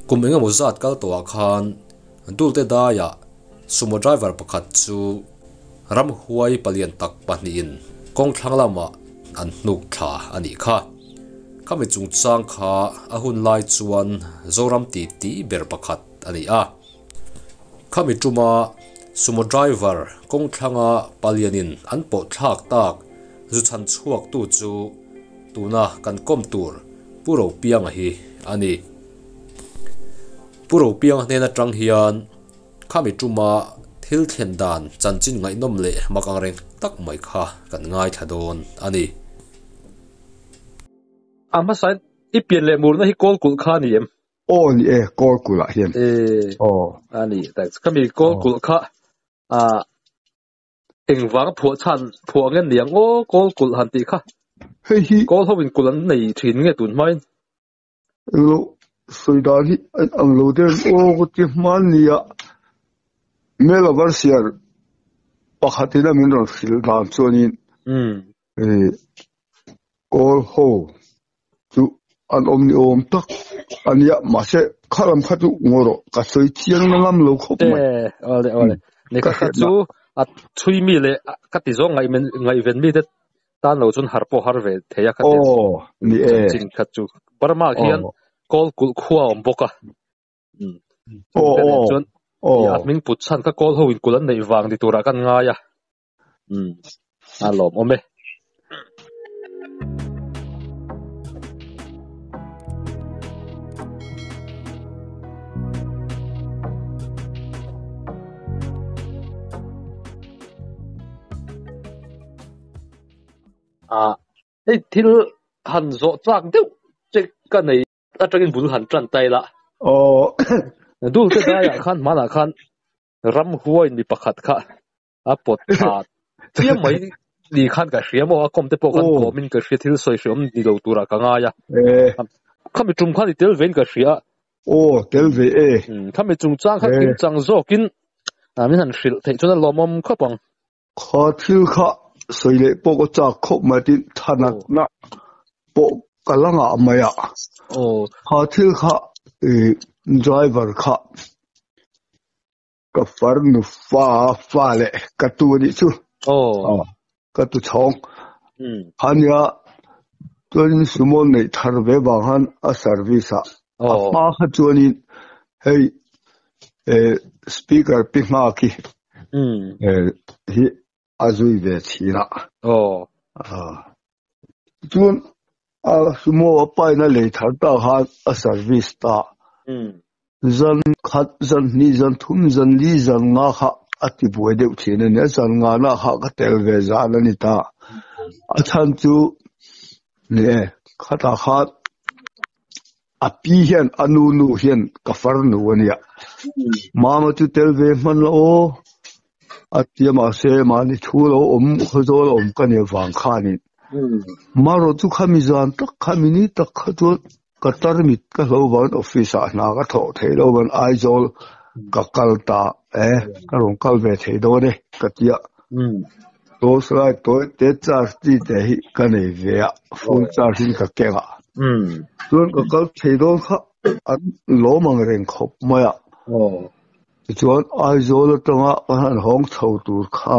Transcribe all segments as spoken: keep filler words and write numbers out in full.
kum enga mo zat kal to khan dul te da ya sumo driver pakhat chu ram huai palian tak pahni in kong thlang lama an nuk tha ani kha kami chung chang kha a hun lai chuan zoram ti ti ber pakhat ani a kami tuma sumo driver kong thlanga palianin an po thak tak zu chan chuak tu chu tuna kan kom tur puro piang hi ani puro piang nena tang hian kami tuma thil thlen dan chanchin ngai nom le makang reng tak mai kha kan ngai thadon ani ama sai ipian le mur na hi kol kul kha ni em o ni e kol kula hian e o ani tak kami kol kul kha a engwang phu chan phu ngen niang o kol kul han ti kha hei hi kol howin kulan nei thin nge tun mai lo soidan hi ang lo den o ko ti man nia mela varsiar pakhatina min ro fil dam chonin um e kol ho chu an omni om tak ania ma se kharam khatu ngoro ka soi chiang na lam lo khop mai e ole ole ne ka kha chu a thui mi le ka ti zo ngai men ngai ven mi de tan lo chun har po har ve theya kha o ni e chin kha chu parma khian kol kul khuwa om boka um o o chun o ya min put chan ka kol howin kulan nei wang di tura kan nga ya um alom ome à ấy thil hàn rõ trang tiêu chắc cái này ta chắc cái bún hàn tràn tay la o đủ cái đó ya khan mà là khan ram huai ni pakhat kha a pot ta tiêm mấy đi khan cả xía mà công ty bộ khan có mình cái xía thil soi soi đi đầu tura cả ngay ya e khan mình chung khan đi tel ven cái xía o tel ve e khan mình chung trang khan kim trang zo kin à mình hàn xil thấy cho nó lom mom khắp bằng kha thil kha soi le po ko cha khop ma tin thanak na po kalanga maya oh kha thil kha e driver kha ka farnu fa fa le ka tu ni chu oh ka tu chong um hanya tuan sumo nei thar ve bang han a service a oh ma kha chuani hei e speaker pi ma ki um e hi azui ve china oh à chuan a sumo pai na le thar ta ha a service ta um zan khat zan ni zan thum zan li zan nga kha ati buai deuh thina ne zan nga na kha ka tel ve zan ani ta a chan chu ne khata khat a pi hian anu nu hian ka far nu ania mama chu tel ve man lo atia ma se ma ni thu lo om kho lo om ka ne wang kha ni maro chu khami zan tak khami ni tak kha chu ka tarmit ka lo ban office a na ka tho thei lo ban aizol ka kalta e ka rong kal ve thei do ne ka tia um to sai to te charge ti te hi ka nei ve a full charge ka ke ga um chuan ka kal thei do kha an lo mang reng khop maya oh chuan aizol tanga han hong chho tur kha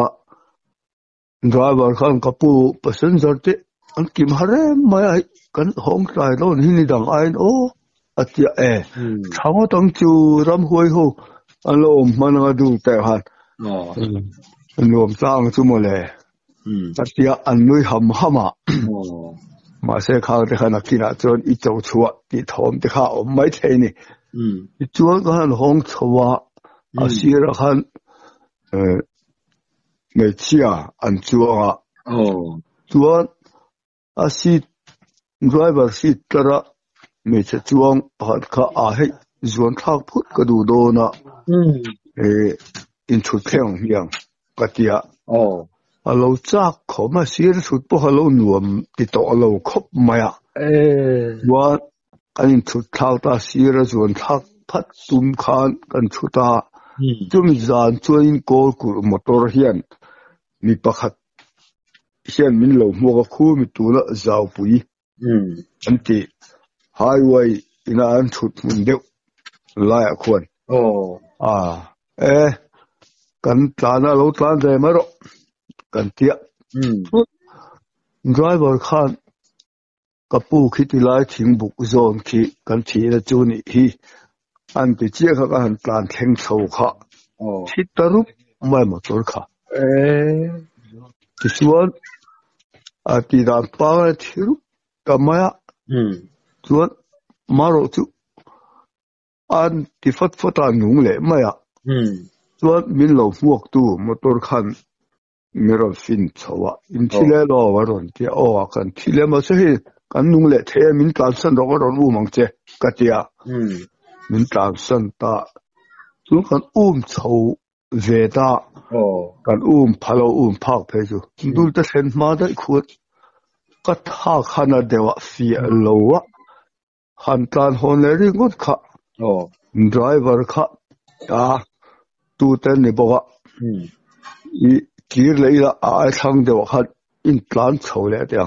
driver khan ka pu passenger te an kim hare mai kan hong tai lo ni ni dang ain o atia e changa tang chu ram huai ho alom mananga du te han oh lom tang chu mo le um atia an nui ham hama oh ma se kha te khana kina chon i chau chua ti thom te kha om mai thei ni um i chuan ka han hong chwa a sira khan e me chia an chuanga oh chuan a seat driver seat tara me che chuang hat kha a hei zuan thak phut ka du do na um e in thu theng hiang ka tia oh a lo chak khoma sir thut po halo nuam ti to lo khop maya eh wa kan thu thau ta sir zuan thak phat tum khan kan thuta chum zan chuin kol kur motor hian mi pakhat hian min lo mo ka khu mi tu la zau pui um anti highway ina an thut mun deuh lai a khon oh à ê kan tlana lo tlan re maro kan tia um driver khan kapu khiti lai thing buk zone khi kan thi na chu ni hi an ti chia kha kan tlan thleng tho kha oh thi tarup mai motor kha eh ti chuan a ti dan pa thiru kamaya um chuan maro chu an ti fat fata nung le maya um chuan min lo huak tu motor khan miron fin chowa in thile lo waron ti o kan thile ma se hi kan nung le the min tlan san ro ron u mang che katia um min tlan san ta chu kan um chho ve ta oh kan um phalo um phak phe chu dul ta sen ma da khut ka tha khana dewa fi lowa han tlan hon le ri ngut kha oh driver kha ta tu ten ni boga um i kir leila a thang dewa khat in tlan chho le ta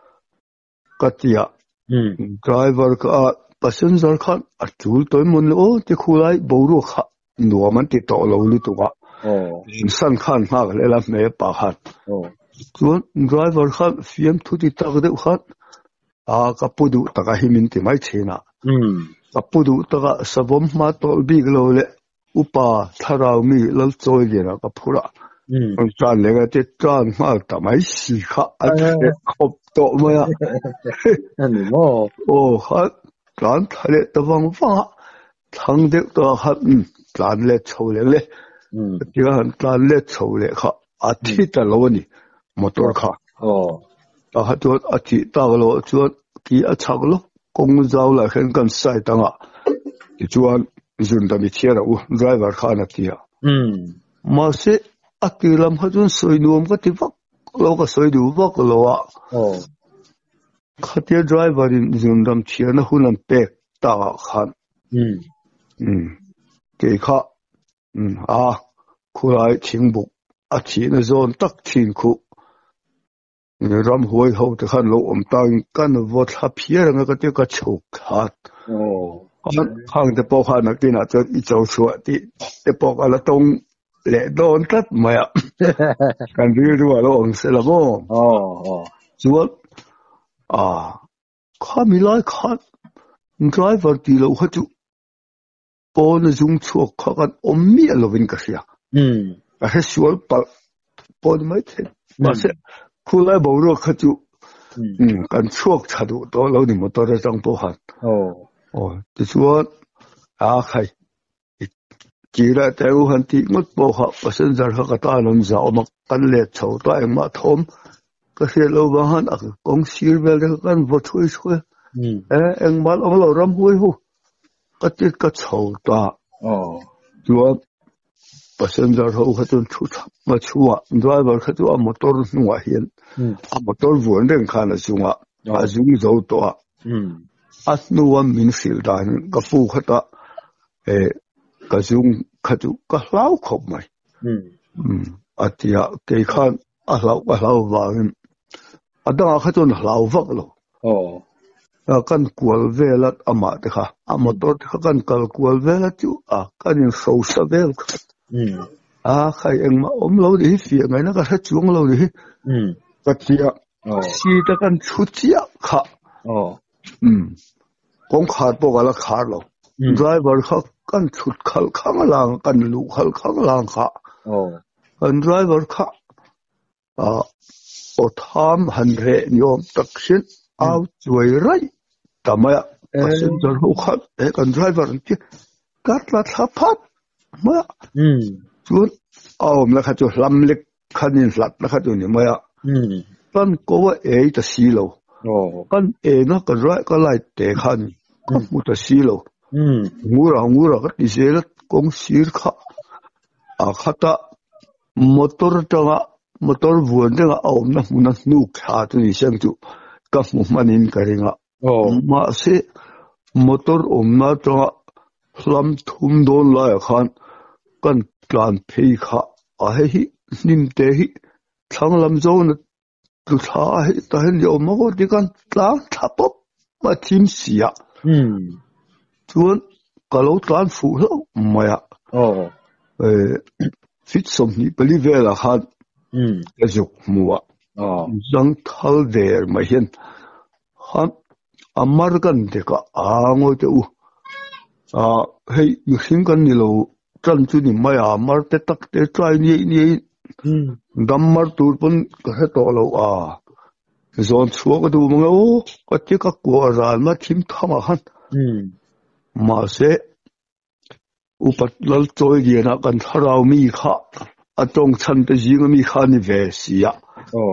katia um driver ka passenger khan a chul toy mun lo ti khulai boru kha nuwa man ti to lo lu tu ka oh san khan ha le la me pa khat oh chuan driver khan fiam thu ti tak deuh khat a kapudu taka himin ti mai chena um kapudu taka savom ma tol big lo le upa tharau mi lal choi gena ka phura um on chan le ga te chan ma ta mai si kha a che khop to ma ya ani mo o khat tlan thale tawang wa thang de to khat tlan le chole le um ti han tlan le chole kha a thi ta lo ni motor kha oh ta ha to a thi ta lo chuan ki a chak lo kong zau la khen kan sai tanga ti chuan zun da mi thiara u driver kha na tia um ma se akilam ha chun soi nuam ka ti vak lo ka soi du vak lo wa oh khatia driver in zun dam thiana hunan pe ta khan um um ke kha um a khulai thingbuk a thina zone tak thin khu ram huai ho te khan lo om tang kan vot ha phiar nga ka te ka chok khat oh kan khang te po khan nak tin a chot i chau chua ti te po ala tong le don tat maya kan ri ru lo ong se la bo oh oh chuan a kha mi lai khat driver ti lo ha chu po na jung chuak kha kan om mi lovin ka sia um a he sual pa po mai the ma se khulai bo ro kha chu um um kan chuak chadu to lo ni motor jang po han oh oh ti chuan a khai kira te u han ti ngot po kha passenger kha ka ta lon za om kan le chho ta ma thom ka se lo ba han a kong sir bel de kan vo thui chhui um e eng mal om lo ram hui hu ka ti ka chho ta oh chuan passenger ho kha chun thu ma chuwa driver kha chu a motor nuwa hian um a motor vuan reng khan a chunga a zung zo to a um at nuwa min fil dan ka pu khata e ka zung khatu ka hlau khop mai um um atia ke khan a hlau ka hlau wangin ada khatun hlau vak lo oh a kan kual velat ama te kha a motor te kha kan kal kual velat chu a kan in so sa vel um a khai eng ma om lo di fi ngai na ka tha chung lo di um katia oh si ta kan chu chia kha oh um kong khar po gala khar lo um driver kha kan chut khal khang lang kan lu khal khang lang kha oh kan driver kha a o tham han re niom taksin au chuai rai tamaya passenger ho kha e kan driver ti kat la thapat ma um chun aum la kha chu lam lek khanin lat la kha chu ni maya um kan ko wa e ta si lo oh kan e na ka rai ka lai te khan ka mu ta si lo um ngura ngura ka ti se la kong sir kha a khata motor tanga motor vuan tanga aum na mu na nu kha tu ni sang chu ka mu manin ka ringa oh ma se motor om na tanga lam thum don la khan kan plan phei kha a hi nim te hi thang lam zo na tu tha hi ta hin yo ma ko ti kan tla thapop ma thim sia um chuan ka lo tlan fu lo maya oh eh fit som ni pali vela khan um azuk muwa oh jang thal der ma hian han amar kan de ka ango te u a hei mi hing kan ni lo tran chu ni maya mar te tak te trai ni ni um dam mar tur pun ka he to lo a zon chuak du mga o ka ti ka ko ran ma thim thama han um ma se upat lal choi gi na kan tharau mi kha atong chan te jing mi kha ni ve sia oh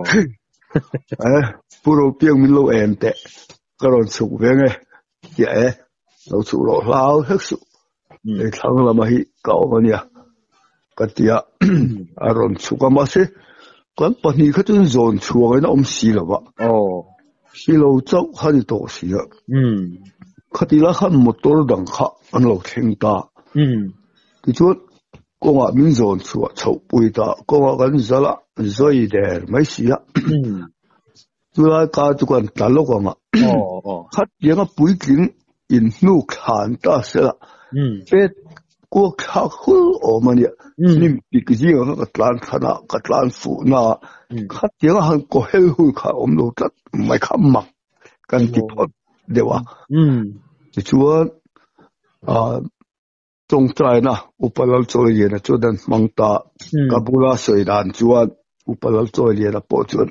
eh puro piang min lo em te ka ron chu ve nge ya eh lo chu lo lao hek su e thang la ma hi ka o nia ka tia aron chu ka ma se kan pa ni kha chun zon chu ga na om si lo ba oh si lo chau ha ni to si ya um kha ti la khan motor dang kha an lo theng ta um ti chu ko nga min zon chu chau pui ta ko nga kan zala zoi der mai si ya um tu la ka tu kan ta lo ko nga oh oh khat ye nga pui king in nu khan ta se la um pet ko kha hul o mania um nim pi ki ji nga ka tlan khana ka tlan fu na um khat ye nga han ko hel hu kha om lo tat mai kham mak kan ti phot dewa um ti chuan a tong trai na upalal choi ye na chudan mangta kabula soidan chuan upalal choi ye na po chuan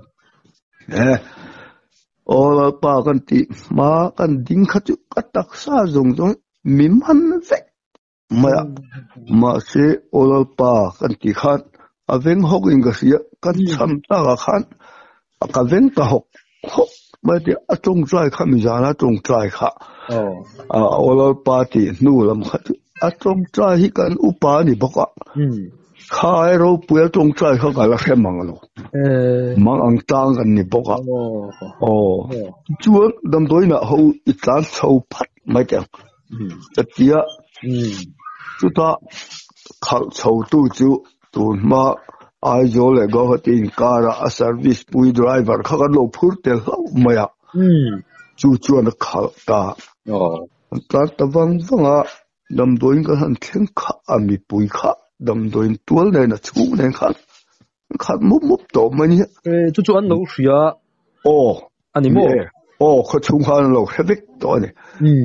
eh ola pa kan ti ma kan ding kha chu katak sa zong zong mim han ve ma ma se ola pa kan ti khan aveng hok in ga sia kan cham ta ga khan ka veng ta hok hok ma ti atong trai kha mi jana tong trai kha oh a ola pa ti nu lam kha atong trai hi kan upa ni boka um khai ro puya tong trai kha ga la khe mang lo eh mang ang tang kan ni boka oh oh chuan dam doina ho itlan chho phat mai te um tatia um chuta khal chho tu chu tun ma ai zo le go hatin kara a service pui driver kha kan lo phur tel ho maya um chu chuan khal ta oh ta tawang wanga dam doin ka han thleng kha ami pui kha dam doin tual ne na chu ne kha kha mup mup to mani eh chu chu an lo hria oh ani mo oh kha chung han lo hevek to ne um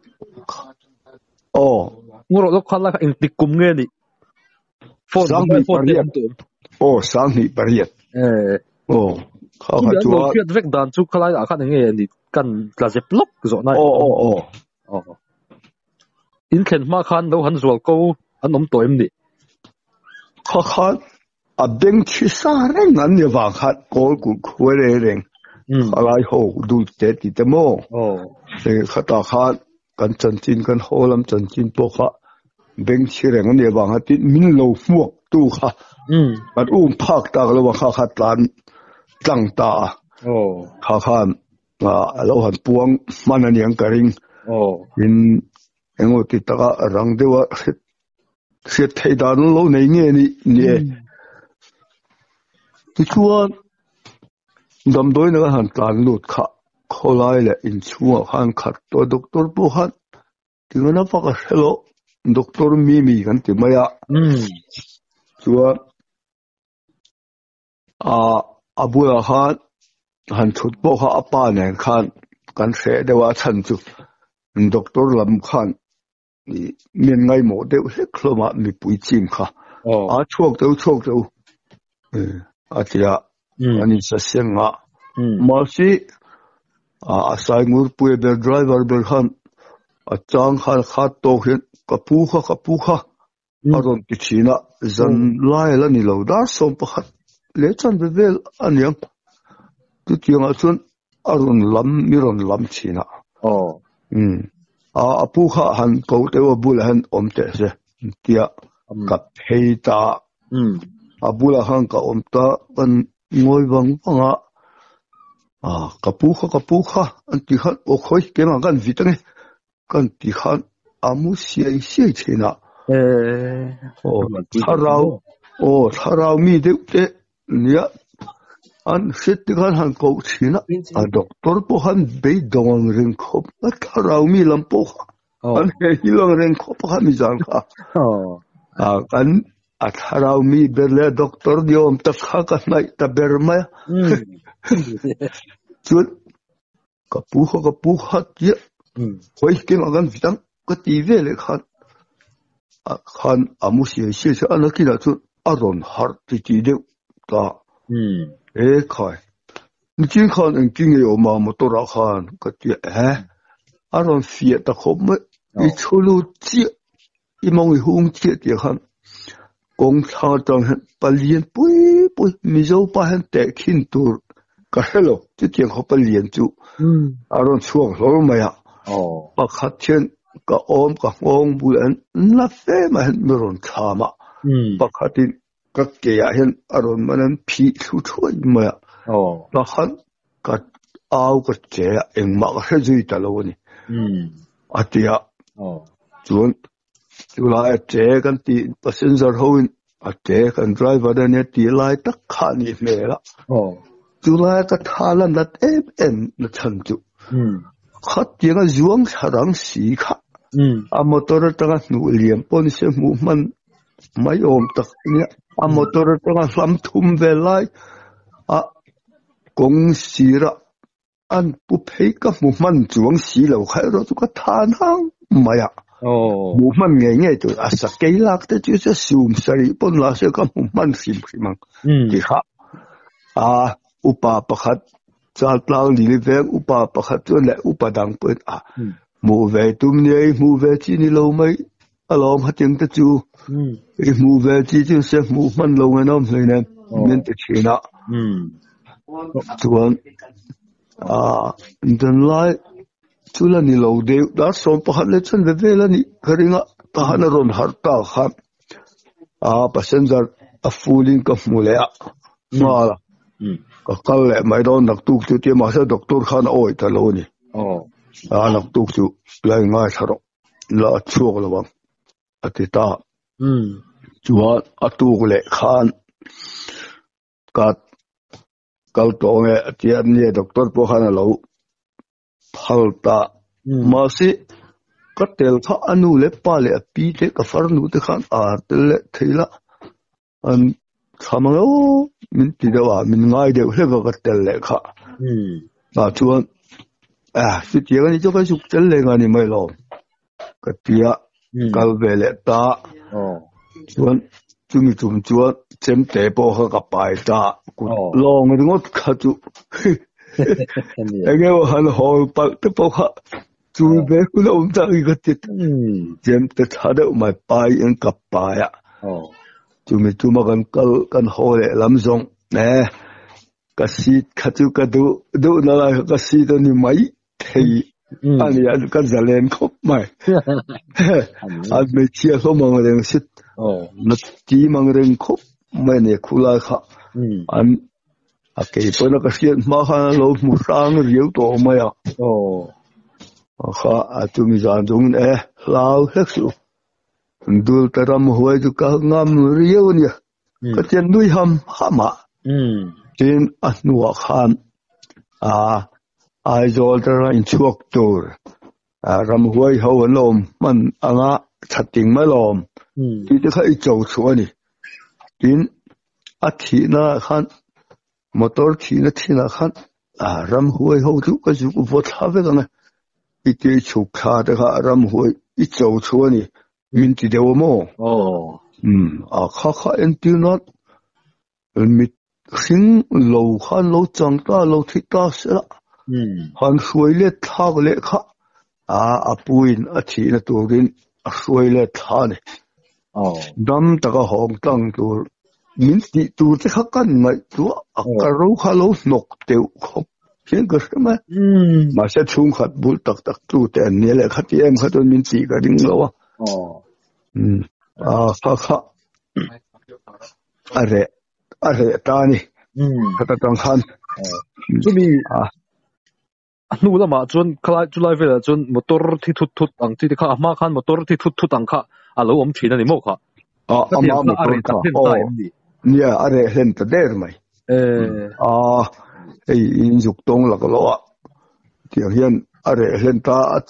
oh ngoro lo khala ka in tikum nge ni phone Sang phone ni phone pariat. tu oh sang ni pariat eh oh kha chu kha an chu lo hria vek dan chu khala a kha nge ni kan la je plok zo na oh oh oh oh in khen ma khan lo han zual ko an om toim ni kha kha a beng chi sa reng an ne wa kha kol ku khwere reng um alai ho du te ti te mo oh se khata kha kan chan chin kan holam chan chin po kha beng chi reng an ne wa ha ti min lo fuak tu kha um at um phak ta lo wa kha kha tlan tlang ta oh kha kha a lo han puang man an yang ka ring oh in engo ti ta rang dewa se thei dan lo nei nge ni ni ti chuan dam doi na han tlan lut kha kholai le in chua han khat to doctor bu han tingana pa ka hello doctor mi mi kan ti maya um chuan a abula khan han thut bo kha apa ne khan kan se dewa chan chu doctor lam khan ni men ngai mo de he khloma mi pui chim kha oh a chok de chok de eh a tia um ani sa senga um Masi a asai ngur pui be driver be khan a chang khan khat to hin kapu kha kapu kha aron ti china zan lai la ni lo dar som pakhat le chan be vel anyang tu tianga chun aron lam mi ron lam china oh um a apu kha han ko te wa bul han om te se tia ka pheita um abula han ka om ta kan ngoi wang panga à kapu kha kapu kha an ti khan o khoi ke ma kan vitang kan ti khan amu siai siai chena eh o tharau o tharau mi de te nia an sit ti khan han ko china a doctor po han be dong ring khop a tharau mi lam po an he hilong reng kho pakhat mi jan kha a kan a tharau mi berle doctor diom ta kha ka nai ta berma chuan ka pu kho ka pu khat ye hoi kin agan vitang ka ti ve le khan a khan amu sie sie se an ki la chu aron har ti ti de ta e khai ni chin khan en king yo ma motor a khan ka ti he aron fie ta khom i chulu chi i mong i hung chi ti khan kong tha tang palien pui pui mi zo pa han te khin tur ka hello ti tiang ho palien chu aron chuang lo ma ya pa khat chen ka om ka ngong bu an na fe ma han meron thama pa khatin ka ke ya hen aron manan phi thu thoi ma ya pa khat ka au ka che eng ma he zui ta lo ni atia chuan chula che kan ti passenger hoin a che kan driver da ne ti lai tak kha ni me la chula ka thalan dat em em na chan chu khat tiang a zuang sarang si kha a motor ta ka nu liam pon se mu man mai om tak ni a motor ta ka hlam thum ve lai a kong sira an pu phei ka mu man chuang si lo khai ro chu ka than hang maya mu man nge nge tu a sa ke lak te chu se sum sari pon la se ka mu man sim mang ti kha a upa pakhat chal tlang li le veng upa pakhat chu le upa dang put a mu ve tum nei mu ve chi ni lo mai alom hating te chu e mu ve chi chu se mu man lo nge nom hle ne men te china chuan a dan lai chula ni lo de da som pakhat le chan ve ve la ni kharinga ta han ron har ta kha a passenger a fulin ka mule a mala ka kal le mai don nak tuk chu ti ma sa doctor khan oi ta lo ni a nak tuk chu lai ngai tharo la chuak lo bang atita chuan atuk le khan ka kal to nge atian ni doctor po khan lo phalta masi ka tel kha anu le pa le pi te ka far nu te khan a tel le theila an khamalo min ti dawa min ngai de he ka tel le kha na chuan a si ti ga ni jo ka suk tel le nga ni mai lo ka tia kal ve le ta chuan chumi chum chuan chem te po kha ka pai ta ku long ngot kha chu ege han hol pa te po kha chu be ku lo um ta ga ti chem te tha de mai pai en ka pa ya chumi chuma kan kal kan hole lam zong ne ka si kha chu ka du du na la ka si to ni mai thei ani an ka zalen khop mai ad me chia ho mang reng sit na ti mang reng khop mai ne khula kha an a ke po na ka sian ma kha lo mu sang riu to mai a kha a tu mi zan jong e lao hek su dul taram huai ju ka ngam riu ni ka chen nui ham hama tin a nuwa khan a ai zol tara in chuak tur a ram huai ho lom man anga thatting ma lom ti te khai chau chuani tin a thi na khan motor thi na thi na khan a ram huai ho chu ka ju ko tha ve na i te chu kha de kha ram huai i chau chuani min ti dewo mo um a kha kha en ti not mit khing lo khan lo chang ta lo thi ta sa han suai le thak le kha a apuin a thi na turin a suai le tha ne dam taka hong tang tur min ti tur te kha kan mai tu a ka ro kha lo nok teu khop chen ka ma ma se chung khat bul tak tak tu te ne le kha ti em kha tu min ti ka ding lo um a kha kha are are ta ni kha ta tang khan chu mi nu la ma chun khala chulai ve la chun motor thi thut thut ang ti kha ma khan motor thi thut thut ang kha a lo om thina ni mo kha a ma motor kha ni a are hen ta der mai eh a ei in juk tong la lo a ti hian are hen ta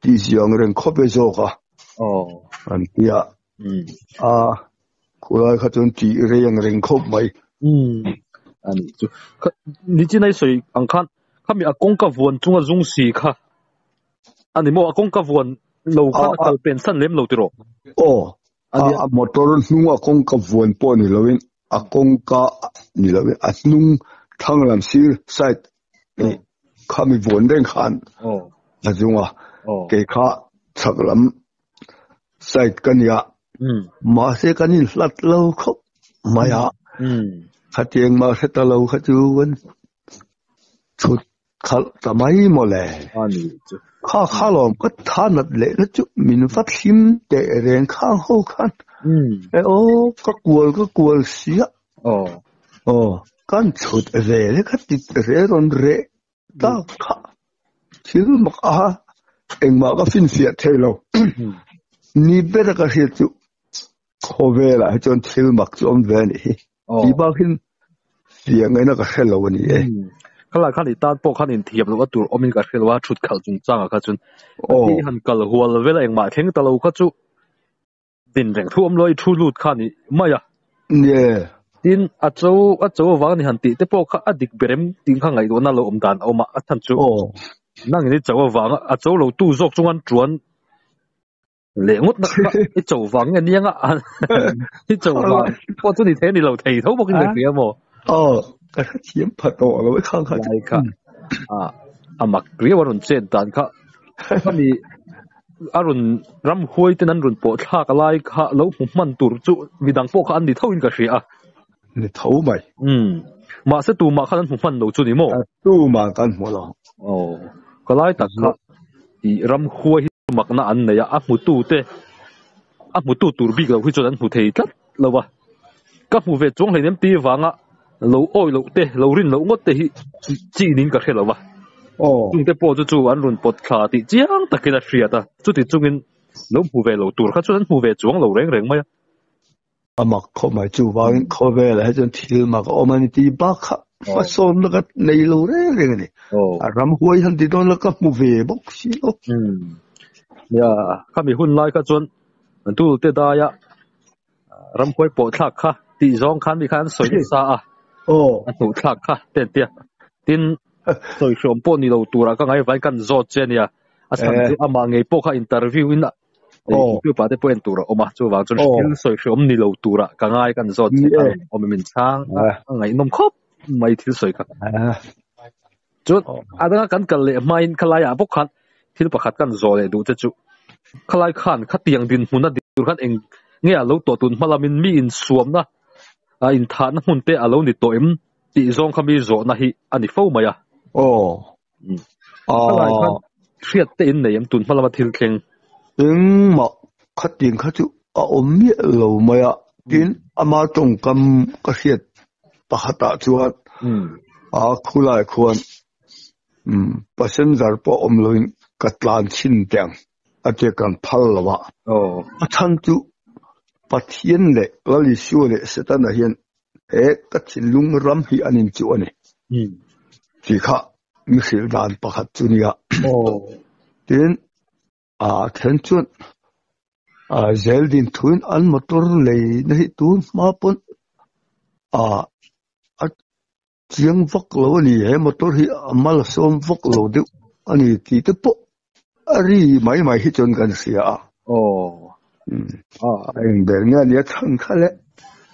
ที่เสียงเรื่องคบไปโซค่ะอ๋ออันที่อ่ะอืมอ่าคุณไอ้ข้าจนที่เรื่องเรื่องคบไหมอืมอันนี้จุนี่ที่ไหนสวยอังคันข้ามีอากงกับวนจุงอ่ะจุงสีค่ะอันนี้มั่วอากงกับวนเราข้าเขาเป็นสั้นเล็มเราติโรโอ้อ่ามอเตอร์นุ่งอากงกับวนปนนี่เราเองอากงกับนี่เราเองอัดนุ่งทั้งลำซีใส่ข้ามีวนเร่งขันโอ้อาจุงอ่ะเกข้าสักลำใส่กันยามาเสกันนี่ลัดเราเขาไม่อะข้าเจียงมาเสตเราข้าจูวันชุดข้าทำไมมาเลยข้าข้าลองก็ทานัดเละแล้วจุมินฟัดชิมแต่เรื่องข้างหูขันเออโอ้ก็กลัวก็กลัวเสียโอ้โอ้กันชุดเร่เลยข้าติดเร่รอนเร่ตาข้าชิลมักอาเอ็งมาก็ฟินเสียเทโลนี่เบรกเสียจุโคเวล่ะจนชิลมักจอมเวนี่ที่บ้าขึ้นเสียงไงนักเทโลวันนี้เองข้าหลังข้าติดตามพวกข้าอินเทียบแล้วว่าตัวอมินกับเทโลว่าชุดเขาจุงจังอะข้าจนที่หันกัลหัวเวลาเอ็งมาเข่งตะลูข้าจุดินแรงท่วมเลยทุลุดข้านี่ไม่อะเนี่ยดินอาจจะอาจจะว่านี่หันติแต่พวกข้าอดีตเบรมดินข้างไงตัวนั่นเราอมดานเอามาทันจุนั่งนี่จะว่าวังอาจจะเราตู้ซอกจงอันจวนเหลงดนักไอ้เจ้าวังอันนี้อ่ะไอ้เจ้าวังพอจุนี่เทนี่เราถีเท่าพวกนี้เลยมั้งอ๋อก็เทียมผัดต่อเราไว้ข้างข้างใช่ค่ะอ่าอามักเรียกว่ารุ่นเจนตันค่ะถ้ามีอรุณรำหวยที่นั้นรุ่นปวดท่ากลายค่ะแล้วมันตุรจุมีดังพวกอันนี้เท่าอินกับเสียนี่เท่าไหมอืมมาเสตูมาขันมันเราจุนี่มั้งตูมากันหมดแล้วโอ้ก็ไล่ตักค่ะอีรำหวยมักน่าอันเนี่ยอ่ะมุตูเตอ่ะมุตูตุรบิกเราคุยจนนั้นมุเทตัดแล้ววะก็มุเวจงเลยเนี่ยตีวังอ่ะเราโอ้ยเราเตะเรารินเรางดเตะจีนินก็แค่เราวะโอ้จุดเตะปอจู่ๆอันรุ่นปอดขาติจียงตะเกียบเสียตาจุดที่จุงินเรามุเวเราตัวเขาจุดนั้นมุเวจงเราเร่งเร่งไหมอ่ะมักเขาไม่จู่ว่าเขาเวลาให้จนทีมักเอามันตีบักค่ะมาส่งแล้วก็ในเราเร่งเร่งนี่อ่ะรำหวยทันทีโดนแล้วก็มุเวบอกสิโอ้อืมเนี่ยข้ามีหุ่นไล่ก็จนมันตู้เตะได้ยะรำหวยปอดทักค่ะตีจงขันมีขันสวยสะอาดโอ้ถูกทักค่ะเตี้ยเตี้ยทินสวยชมปนนี่เราตัวเราก็ไงไว้กันจอดเจนี่ยอาศัยที่อามาไงพวกเขาอินเตอร์วิวน่ะโอ้คือป่าที่เป็นตัวเราออกมาจู่ว่าจนทินสวยชมนี่เราตัวเราก็ไงกันจอดเจนี่ออกมาเป็นช่างไงนมครบไม่ทินสวยครับจุดอาดังกันกันเลยไม่ขลายอ่ะพวกขัดที่เราประคัดกันจอดเลยดูจะจุขลายขันขัดเตียงดินหุ่นนั่นดินขันเองเนี่ยเราตัวตุนมาลามินมีอินสวมนะอินทานหุ่นเตะอารมณ์นี่ตัวเอ็มตีจงคำมีโจนะฮิอันนี้ฟ้าไหมอ่ะโอ้อ๋อเครียดเต้นเนี่ยยังตุนมาละมาทิลเข่งถึงมาขัดติงขัดจุอ่ะอมมีเหล่าไหมอ่ะดินอามาตรงกำก็เครียดปะหัตจวนอ่ะคุยอะไรควรอืมปัจจัยจารย์พออมเลยกัดลานชินเตียงอาจจะกันพัลละวะโอ้ท่านจุปัจจัยเลยก็ลิชัวเลยสุดท้ายเห็นเอ๊ะก็ชิลุงรำฮีอันนี้จวนนี่ที่ข้ามิสิลดานปะขัดจุนี่อ่ะโอ้ดินอ่าเห็นจวนอ่าเซลดินทุนอันมอเตอร์เลยนี่ทุนมาปนอ่าเสียงฟักเราเนี่ยเห็นมอเตอร์ฮีมาลส่งฟักเราเดียวอันนี้ที่ตัวปุ๊อันนี้ไม่ไม่ฮิจนกันเสียอ่ะโอ้อืมอ่าเองเดี๋ยวนี้เนี่ยทั้งขั้นเลย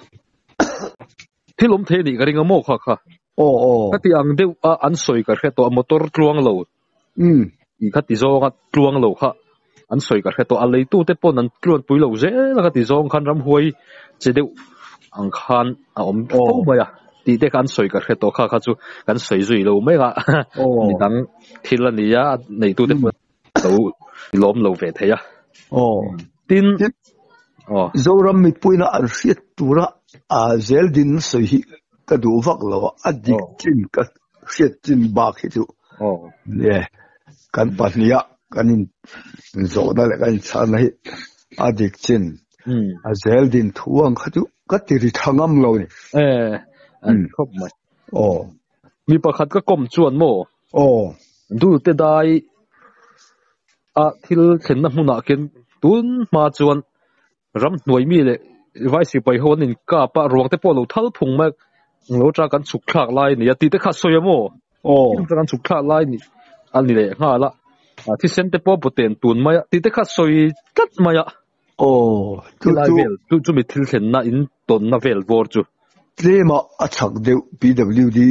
ที่ล้มเทนี่ก็เรื่องโม่ค่ะค่ะโอ้โอ้ถ้าที่อังเดียวอันสวยก็แค่ตัวมอเตอร์ตรวงโหลดอืมอีกถ้าที่จงตรวงโหลดค่ะอันสวยก็แค่ตัวอะไรตู้เตปนนั้นตรวงปุยโหลดเจ้แล้วก็ที่จงคันรำหวยจะเดียวอังคันอ่ะอมโอ้ไม่อะที่เด็กอันสวยก็แค่ตัวค่ะค่ะจู่กันสวยสวยโหลไม่ละโอ้นี่ตั้งทีละนี่ยในตู้เตปนเราล้มโหลเวทีอะโอ้ทินอ๋อโจรำมีปุยน่ะอันเสียตัวละอ่าเซลดินสวยก็ดูฟักเราอดีตจินก็เสียจินบากให้ดูเนี่ยกันปัจจัยกันโจนั่นแหละกันชาในอดีตจินอ่าเซลดินทวงเขาดูก็ติดทางอ้ำเราเนี่ยเอออันครบไหมโอ้มีประคัดก็กลมชวนโม่โอ้ดูแต่ได้ a thil thlen na hmuna ken tun ma chuan ram hnuai mi le vai si pai hon in ka pa ruang te polo thal phung mak lo tra kan chuk thlak lai ni ati te kha soyamo o in kan chuk thlak lai ni ani le nga la a thi sen te po poten tun mai ti te kha soi tat mai o tu tu tu tu mi thil thlen na in ton na vel vor chu tlema a chak deuh P W D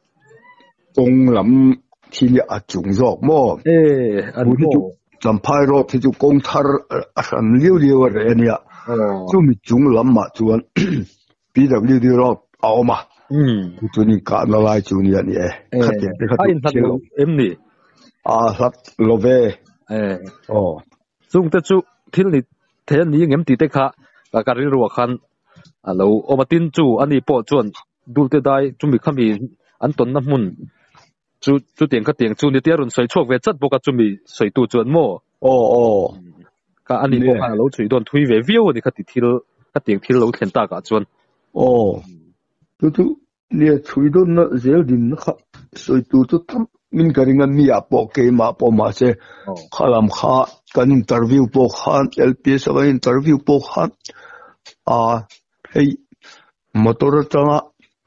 tong lam thili a chung jok mo e an mo champhai ro thi chu kong thar a san liu liu re ania chu mi chung lam ma chuan P W D ro awma um tu ni ka na lai chu ni ani e khate te khatu in thak em ni a hlat love e o chung te chu thil ni the ni ngem ti te kha ka ka ri ro khan alo omatin chu ani po chuan dulte dai chumi khami an ton na mun chu chu tiang ka tiang chu ni te run soi chok ve chat boka chumi soi tu chuan mo o o ka ani po kha lo chui don thui ve view ni khati thil ka tiang thil lo thlen ta ka chuan o tu tu lia chui don na zel din na kha soi tu tu tham min karinga mi a po ke ma po ma se khalam kha kan interview po khan L P S wa interview po khan a hey motor tanga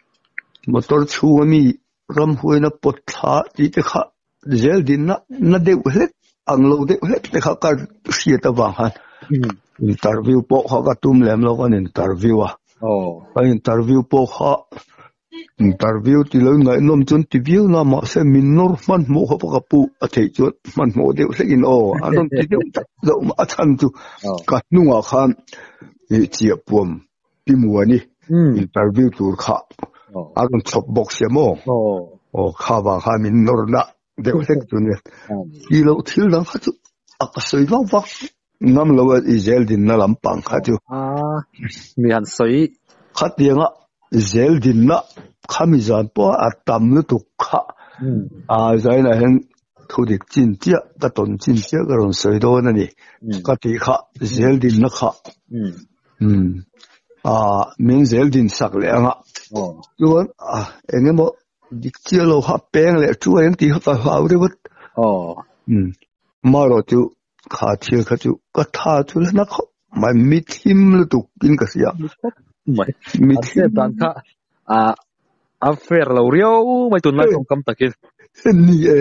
motor chuami ram huina potha ti te kha zel din na na de het ang lo de het te kha ka sia ta wa han interview po kha ka tum lem lo kan interview a oh ka interview po kha interview ti lo ngai nom chun ti view na ma se min nor man mo kha ka pu a thei chu man mo de se in o anon ti de zo ma chan tu ka nuwa khan ni chia pum pi muani interview tur kha agon chop box mo oh o kha ba kha min nor na de se tu ne i lo thil dang kha chu a ka soi wa wa nam lo wa i zel din na lam pang kha chu ah mi han soi kha tianga zel din na khami zan po a tam lu tu kha a zai na hen thu dik chin chia ka ton chin chia ka ron soi do na ni ka ti kha zel din na kha um a min zel din sak le anga oh chuan a engemo dik chia lo ha peng le chu eng ti ha ka hau de wat oh um ma ro chu kha thil kha chu ka tha chu le na kho mai mi thim lu tu kin ka sia mai mi the tan kha a a fer lo rio mai tun na song kam takin ni e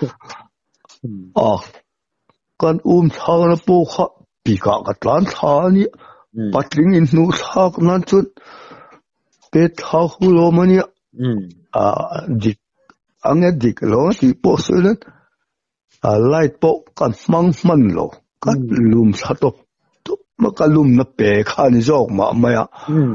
a kan um thang na po kha pi ka ka tlan tha ni patling in nu thak nan chut pe tha hu lo mani a dik ange dik lo ti po sulen a light po kan mang man lo ka lum sa to to ma ka lum na pe kha ni jok ma ma ya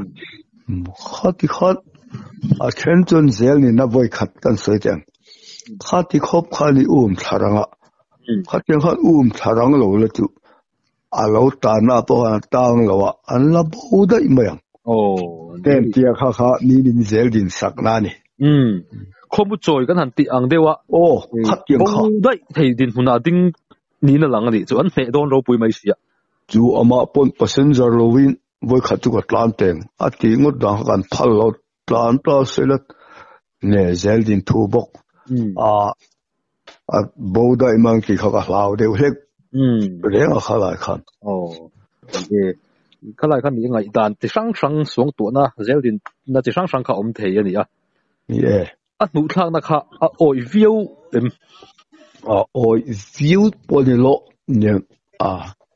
kha ti kha a chen chun zel ni na voi khat kan soi ten kha ti khop kha ni um tharanga kha ti kha um tharang lo la chu a lo ta na po an tang lo wa an la bo dai ma yang oh ten tia kha kha ni ni zel din sak na ni um khomu choi kan han ti ang dewa oh khat tiang kha dai thei din huna ding ni na lang ani chu an me don ro pui mai sia chu ama pon passenger lo win voi khat chu ka tlan teng a ti ngot dang kan phal lo tlan ta selat ne zel din thu bok a a bo dai mang ki kha ka hlaw de hlek um re a kha lai khan oh ge kha lai khan ni ngai dan ti sang sang suang tu na zel din na ti sang sang kha om thei ani a yeah a nu thlang na kha a oi view em a oi view polilo ne a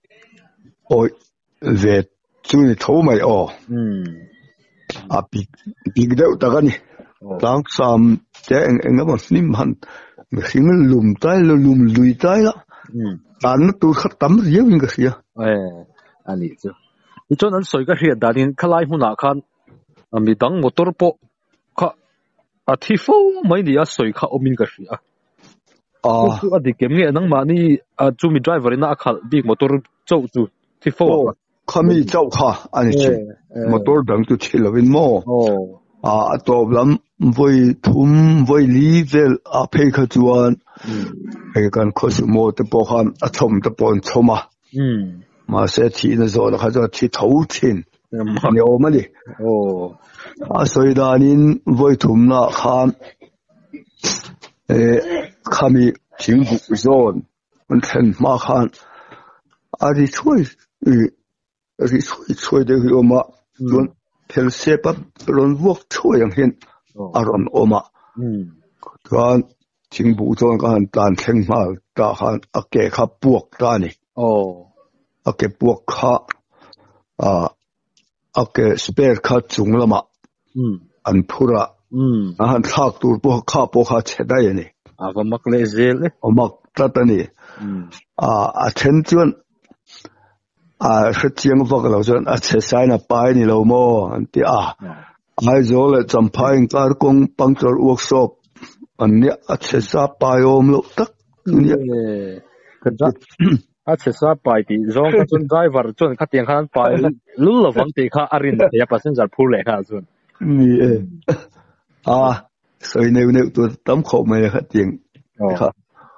oi ve chu ni tho mai o um a big big deuh ta ga ni tang sam te eng eng ma nim han me hing lum tai lo lum lui tai la tan tu kha tam riu ing ka sia e ani chu i chon an soi ka hria danin khalai huna khan ami dang motor po kha a thi fo mai ni a soi kha omin ka hria a chu adi kem nge nang ma ni a chu mi driver ina khal big motor chau chu thi fo khami chau kha ani chi motor dang tu thilawin mo oh a atoblam voi thum voi li vel a phe kha chuan he kan khosu mo te po khan a thom te pon thoma um ma se thi na zo la kha zo thi thau thin ne o mali oh a soidanin voi thum na khan e khami thing bu zon มันเห็นมาขันอะไรช่วยอะไรช่วยช่วยเดี๋ยวออกมาจนเพลเซปับรอนวกช่วยอย่างเห็นอารมณ์ออกมาการจิงบุจงการตานเข่งมาตาขันอเกขับปวกตานี่อเกปวกข้าอ่าอเกสเปร์ข้าจุงละมาอันพุระอันทักตัวพวกข้าพวกข้าเฉได้ยังนี่อ่าก็มักเลเซลเลยมักตัดนี่อ่าอาเช่นจวนอ่าเสียงพวกเราจวนอาเชสายน่ะไปนี่เราโม่อันที่อ่าไอ้โจเลยจำพายการกงปังจอร์วอร์กช็อปอันนี้อาเชสาไปอมลุตักนี่ก็จะอาเชสาไปที่จงก็จนไดรเวอร์จนขัดยังขันไปลุ้นระวังตีข้าอารินเดียพัศน์จัดพูดเลยข้าจวนนี่เอออ่าสวยเนื้อเนื้อตัวตั้มขบมาเลยขัดยังครับ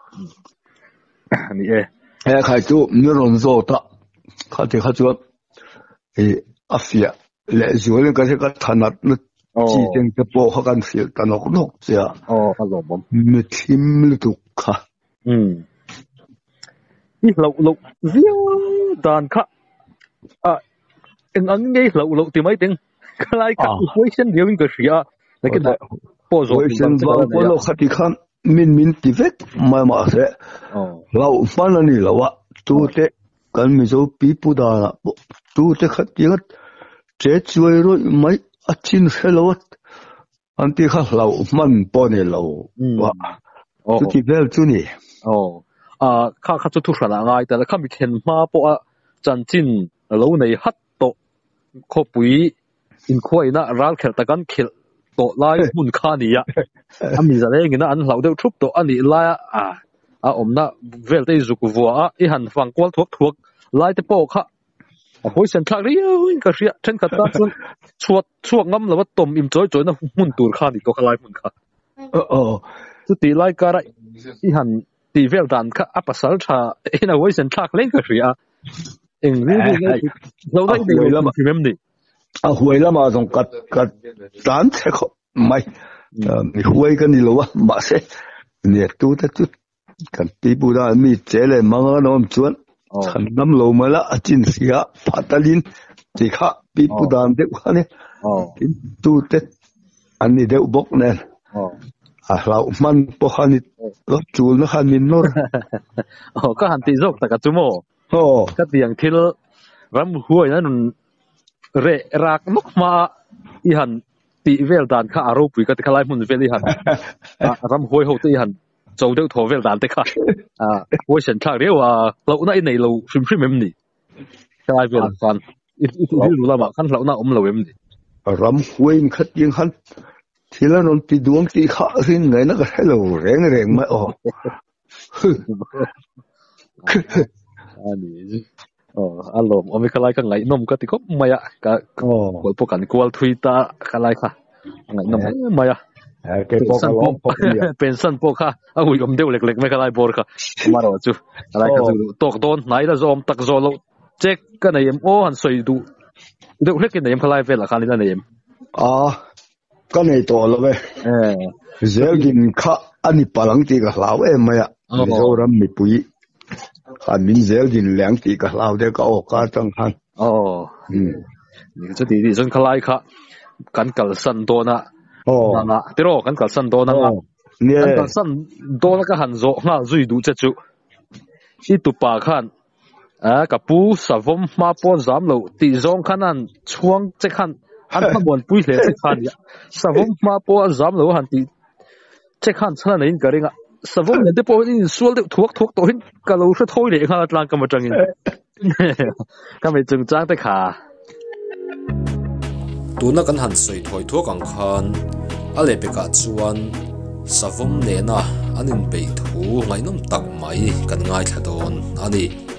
นี่เอเอ้ใครจูเนื้อร้อนโซตะขัดที่ขัดจวนเอออาเฟียและจวนก็จะก็ถนัดนึกจีเต็งจะโปเขากันเสียแต่นกนกเสียอ๋อครับผมไม่ทิมเลยทุกค่ะอืมนี่เราเราเสียดานค่ะอ่ะเอ็งอันนี้เราเราที่ไม่ถึงใครกับหวยเส้นเดียวกันเสียแล้วก็พอจบหวยเส้นว่าพอเราขัดที่ข้ามมินมินที่เวกไม่มาเสียเราฟันนี่เราว่าตัวเด็กกันไม่ชอบปีพุดานะตัวเด็กขัดยังเจ๊ช่วยรู้ไหมอาชินเสลวดอันที่ข้าเรามันปนเราว่าตัวที่เวลจุนี่อ๋ออ่าข้าข้าจะทุกข์อะไรแต่ละข้ามีเห็นมาปะจันจินเราในฮัตโตขบุยอินควายนะรักเขตตะกันเขตโตไล่มุนคานี่อ่ะอันนี้จะเรื่องนะอันเราเดี๋ยวทุบโตอันนี้ไล่อ่ะอ่ะอมนะเวลได้จุกวัวอ่ะอีหันฟังกวลทุกทุกไล่แต่ปอกค่ะหวยเส้นทางเรียวก็เสียเช่นขัดตาส่วนช่วงช่วงงั้มแล้วว่าต้มอิ่มจ่อยจ่อยนะมุนตูร์คานี่ก็คล้ายมุนค่ะเออเออสุดที่ไล่ก็ได้อีหันตีเวลดันค่ะอัปสัลชาเอ็นหวยเส้นทางเล่นก็เสียเอ็งนี่เราได้ดีแล้วมั้ยไม่ดีอ่ะหวยแล้วมาต้องกัดกัดร้านเช็คไม่มีหวยกันนี่หรอวะมาเสเนี่ยตัวแต่ตัวกันปีบูดามีเจเลยมังน้อมชวนฉันนำลงมาละจินเสียพัตลินที่ข้าปีปุดานเด็กว่าเนี่ยตัวเด็กอันนี้เด็กบอกเนี่ยอ่ะเรามันพอขันรถจูนนะขันมินนอร์อ๋อก็หันตีจกแต่กับจุโมโอ้ก็เตียงที่รำหัวนั่นเรรักนกมาอีหันตีเวลดานข้าอารมณ์ปุยก็ที่ขลายมุนเวลีหันรำหัวเขาตีหัน做到陀飛彈的卡啊！我想唱了啊，老那一內路算唔算咩嘢？加拉比蘭飯，一一啲路啦嘛，看老那我們路咩嘢？ รำหวยขัดยังขันทีละนนตีดวงตีข้าสิ่งไหนนักให้เราแรงแรงไม่ออกอันนี้อ๋ออารมณ์อเมริกาไล่กันไงนมก็ติดก็ไม่อะก็กวลพวกกันกวลทวิตเตอร์กันไล่ค่ะไงนมไม่อะเป็นสั้นพวกเป็นสั้นพวกค่ะเอาหุ่ยอมเดียวเล็กๆไม่ก็ไล่บอลค่ะมาเราจูอะไรก็จูตกโดนไหนละโจมตักโจเราเจ๊กกันไหนยังโอ้หันสวยดูเดี๋ยวเล็กกันไหนยังพลายเป็นหลักการนี่นั่นเองอ๋อก็ในตัวเราเว้ยเออเจ้ากินข้าอันนี้ปลังตีกับเราเอ็มไหมอ่ะไม่รู้รำมีปุ๋ยอันนี้เจ้ากินแหลงตีกับเราเด็กก็ออกการจังหันอ๋ออืมนี่จะดีดีจนคลายค่ะกันกัลสันโดนะอ๋อนะที่เรากันกัลสันโดนะกันกัลสันโดนะก็หันโจง่าจุยดูเจ้าจูอีตุปาขันอ่ะกับปูสาวมมาปนจามโลตีจงขันนั้นช่วงเจ้าขันอันขบวนปุ้ยเหลือเจ้าขันเนี่ยสาวมมาปนจามโลหันตีเจ้าขันฉะนั้นนี่ก็เรื่องอ่ะสาวมเนี่ยที่ปนนี่ส่วนเดียวทุกทุกตัวหินก็เราช่วยถอยเลยข้าตลาดก็มาจังอินก็ไม่จึงจ้างแต่ขาตัวนักกันหันสวยถอยทั่วกังคันอะไรไปกัดชวนสาวมเนี่ยนะอันนี้ไปถูไงน้ำตักไหมกันง่ายแค่โดนอันนี้